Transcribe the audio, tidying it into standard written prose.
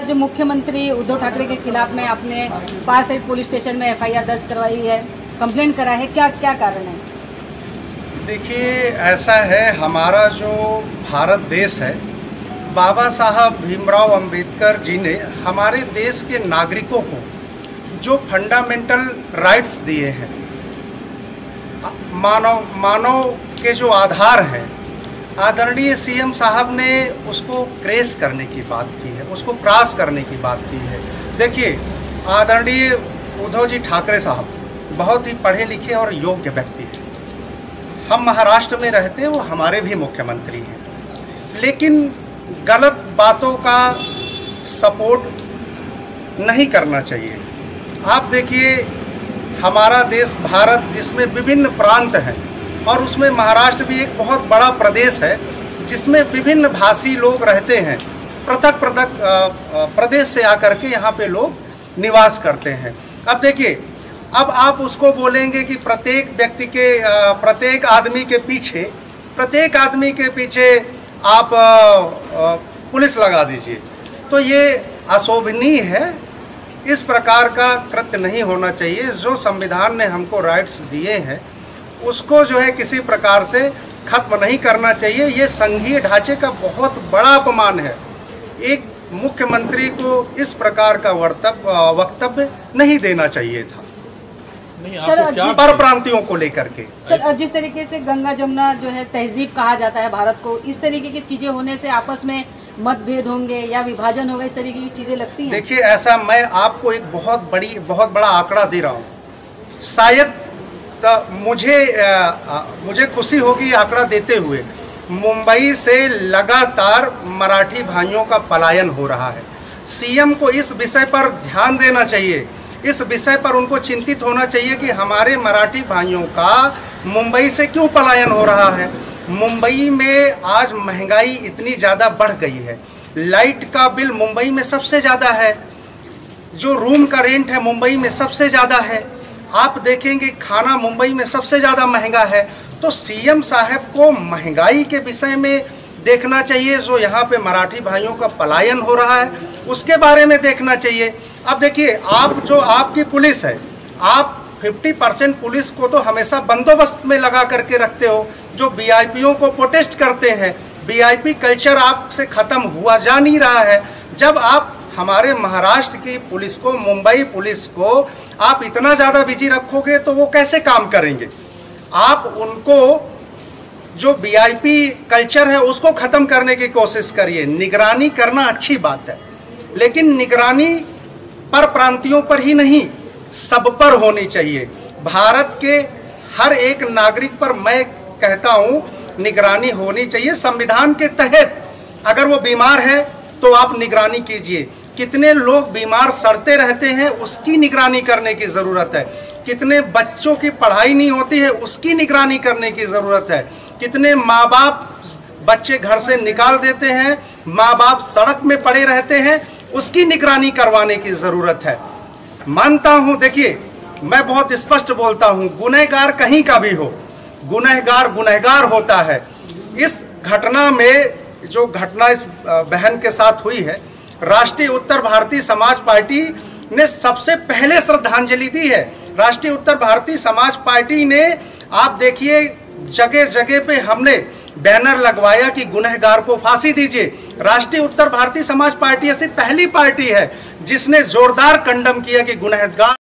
जो मुख्यमंत्री उद्धव ठाकरे के खिलाफ में आपने पारसाइड पुलिस स्टेशन में एफआईआर दर्ज करवाई है, कंप्लेंट करा है, क्या क्या कारण है? देखिए, ऐसा है, हमारा जो भारत देश है, बाबा साहब भीमराव अंबेडकर जी ने हमारे देश के नागरिकों को जो फंडामेंटल राइट्स दिए हैं, मानव के जो आधार हैं, आदरणीय सीएम साहब ने उसको क्रेस करने की बात की है, उसको क्रॉस करने की बात की है। देखिए, आदरणीय उद्धव जी ठाकरे साहब बहुत ही पढ़े लिखे और योग्य व्यक्ति हैं। हम महाराष्ट्र में रहते हैं, वो हमारे भी मुख्यमंत्री हैं, लेकिन गलत बातों का सपोर्ट नहीं करना चाहिए। आप देखिए, हमारा देश भारत जिसमें विभिन्न प्रांत हैं और उसमें महाराष्ट्र भी एक बहुत बड़ा प्रदेश है जिसमें विभिन्न भाषी लोग रहते हैं, पृथक पृथक प्रदेश से आकर के यहाँ पे लोग निवास करते हैं। अब देखिए, अब आप उसको बोलेंगे कि प्रत्येक व्यक्ति के प्रत्येक आदमी के पीछे आप पुलिस लगा दीजिए, तो ये अशोभनीय है। इस प्रकार का कृत्य नहीं होना चाहिए। जो संविधान ने हमको राइट्स दिए हैं उसको जो है किसी प्रकार से खत्म नहीं करना चाहिए। ये संघीय ढांचे का बहुत बड़ा अपमान है। एक मुख्यमंत्री को इस प्रकार का वक्तव्य नहीं देना चाहिए था परप्रांतियों को लेकर के। सर, जिस तरीके से गंगा जमुना जो है तहजीब कहा जाता है भारत को, इस तरीके की चीजें होने से आपस में मतभेद होंगे या विभाजन होगा, इस तरीके की चीजें लगती हैं? देखिए, ऐसा मैं आपको एक बहुत बड़ा आंकड़ा दे रहा हूँ। शायद मुझे खुशी होगी आंकड़ा देते हुए, मुंबई से लगातार मराठी भाइयों का पलायन हो रहा है। सीएम को इस विषय पर ध्यान देना चाहिए, इस विषय पर उनको चिंतित होना चाहिए कि हमारे मराठी भाइयों का मुंबई से क्यों पलायन हो रहा है। मुंबई में आज महंगाई इतनी ज़्यादा बढ़ गई है, लाइट का बिल मुंबई में सबसे ज़्यादा है, जो रूम का रेंट है मुंबई में सबसे ज़्यादा है, आप देखेंगे खाना मुंबई में सबसे ज़्यादा महंगा है। तो सीएम साहब को महंगाई के विषय में देखना चाहिए, जो यहाँ पे मराठी भाइयों का पलायन हो रहा है उसके बारे में देखना चाहिए। अब देखिए, आपकी पुलिस है, आप 50% पुलिस को तो हमेशा बंदोबस्त में लगा करके रखते हो, जो वीआईपीओं को प्रोटेस्ट करते हैं। वीआईपी कल्चर आपसे खत्म हुआ जा नहीं रहा है। जब आप हमारे महाराष्ट्र की पुलिस को, मुंबई पुलिस को आप इतना ज्यादा बिजी रखोगे तो वो कैसे काम करेंगे? आप उनको जो वीआईपी कल्चर है उसको खत्म करने की कोशिश करिए। निगरानी करना अच्छी बात है, लेकिन निगरानी पर प्रांतियों पर ही नहीं, सब पर होनी चाहिए। भारत के हर एक नागरिक पर मैं कहता हूं निगरानी होनी चाहिए। संविधान के तहत अगर वो बीमार है तो आप निगरानी कीजिए। कितने लोग बीमार सड़ते रहते हैं, उसकी निगरानी करने की जरूरत है। कितने बच्चों की पढ़ाई नहीं होती है, उसकी निगरानी करने की जरूरत है। कितने माँ बाप बच्चे घर से निकाल देते हैं, माँ बाप सड़क में पड़े रहते हैं, उसकी निगरानी करवाने की जरूरत है। मानता हूं, देखिए, मैं बहुत स्पष्ट बोलता हूं, गुनहगार कहीं का भी हो, गुनहगार होता है। इस घटना में जो घटना इस बहन के साथ हुई है, राष्ट्रीय उत्तर भारतीय समाज पार्टी ने सबसे पहले श्रद्धांजलि दी है। राष्ट्रीय उत्तर भारतीय समाज पार्टी ने, आप देखिए, जगह जगह पे हमने बैनर लगवाया कि गुनहगार को फांसी दीजिए। राष्ट्रीय उत्तर भारतीय समाज पार्टी ऐसी पहली पार्टी है जिसने जोरदार कंडम किया कि गुनहगार